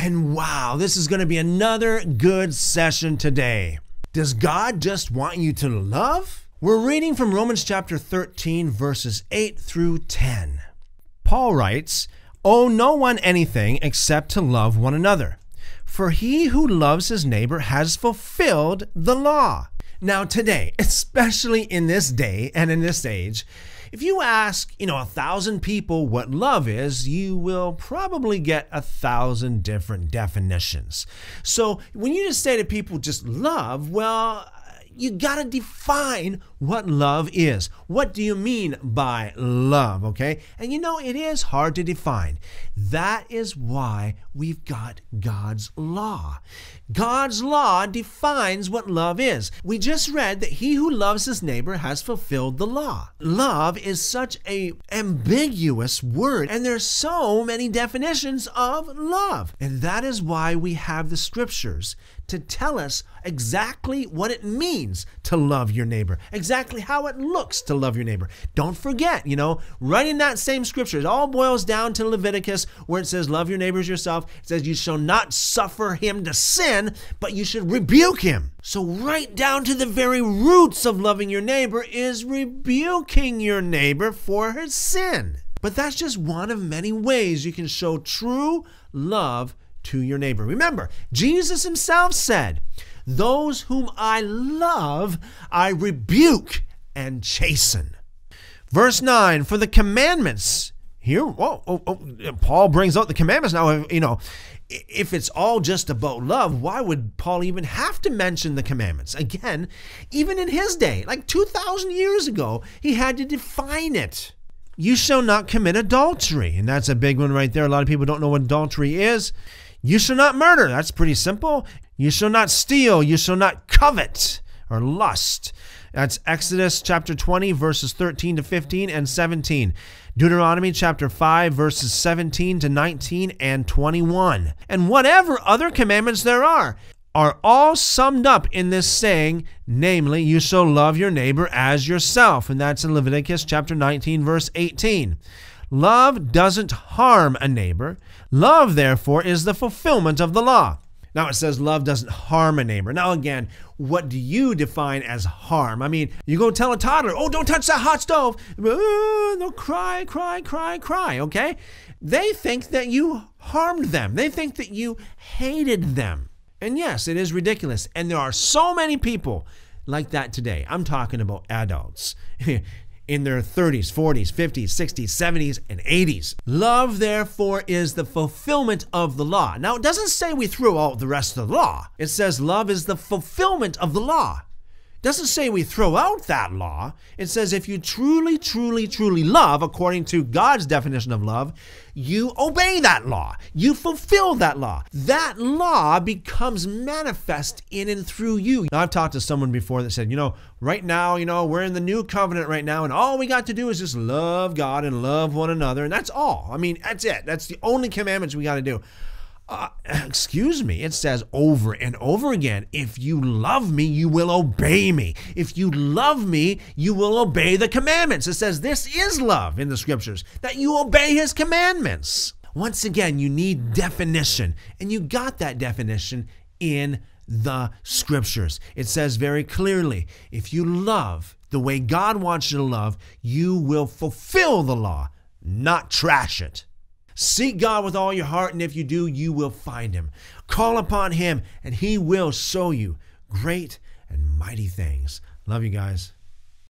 And wow, this is going to be another good session today. Does God just want you to love? We're reading from Romans chapter 13, verses 8 through 10. Paul writes, "Owe no one anything except to love one another. For he who loves his neighbor has fulfilled the law." Now today, especially in this day and in this age, if you ask, 1,000 people what love is, you will probably get 1,000 different definitions. So when you just say to people just love, well, you got to define what love is. What do you mean by love, okay? And it is hard to define. That is why we've got God's law. God's law defines what love is. We just read that he who loves his neighbor has fulfilled the law. Love is such an ambiguous word, and there's so many definitions of love. And that is why we have the scriptures to tell us exactly what it means to love your neighbor, exactly how it looks to love your neighbor. Don't forget, right in that same scripture, it all boils down to Leviticus, where it says, love your neighbor as yourself. It says, you shall not suffer him to sin, but you should rebuke him. So right down to the very roots of loving your neighbor is rebuking your neighbor for his sin. But that's just one of many ways you can show true love to your neighbor. Remember, Jesus himself said, "Those whom I love, I rebuke and chasten." Verse 9, for the commandments, here, Paul brings out the commandments. Now, if it's all just about love, why would Paul even have to mention the commandments? Again, even in his day, like 2,000 years ago, he had to define it. You shall not commit adultery. And that's a big one right there. A lot of people don't know what adultery is. You shall not murder. That's pretty simple. You shall not steal. You shall not covet or lust. That's Exodus chapter 20, verses 13 to 15 and 17. Deuteronomy chapter 5, verses 17 to 19 and 21. And whatever other commandments there are all summed up in this saying, namely, you shall love your neighbor as yourself. And that's in Leviticus chapter 19, verse 18. Love doesn't harm a neighbor. Love, therefore, is the fulfillment of the law. Now it says love doesn't harm a neighbor. Now again, what do you define as harm? I mean, you go tell a toddler, oh, don't touch that hot stove. They'll cry, okay? They think that you harmed them. They think that you hated them. And yes, it is ridiculous. And there are so many people like that today. I'm talking about adults in their 30s, 40s, 50s, 60s, 70s, and 80s. Love, therefore, is the fulfillment of the law. Now, it doesn't say we threw out the rest of the law. It says love is the fulfillment of the law. It doesn't say we throw out that law. It says if you truly, truly, truly love, according to God's definition of love, you obey that law. You fulfill that law. That law becomes manifest in and through you. Now, I've talked to someone before that said, right now, we're in the new covenant right now, and all we got to do is just love God and love one another, and that's all. I mean, that's it. That's the only commandments we got to do. Excuse me, it says over and over again, if you love me, you will obey me. If you love me, you will obey the commandments. It says this is love in the scriptures, that you obey his commandments. Once again, you need definition, and you got that definition in the scriptures. It says very clearly, if you love the way God wants you to love, you will fulfill the law, not trash it. Seek God with all your heart, and if you do, you will find him. Call upon him, and he will show you great and mighty things. Love you guys.